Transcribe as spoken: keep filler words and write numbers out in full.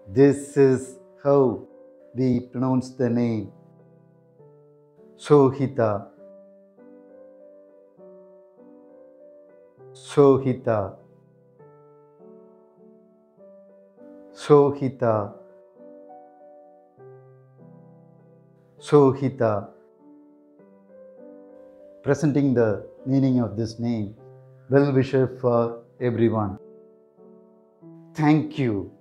This is how we pronounce the name Sohita, Sohita, Sohita, Sohita. Presenting the meaning of this name, well wisher for everyone. Thank you.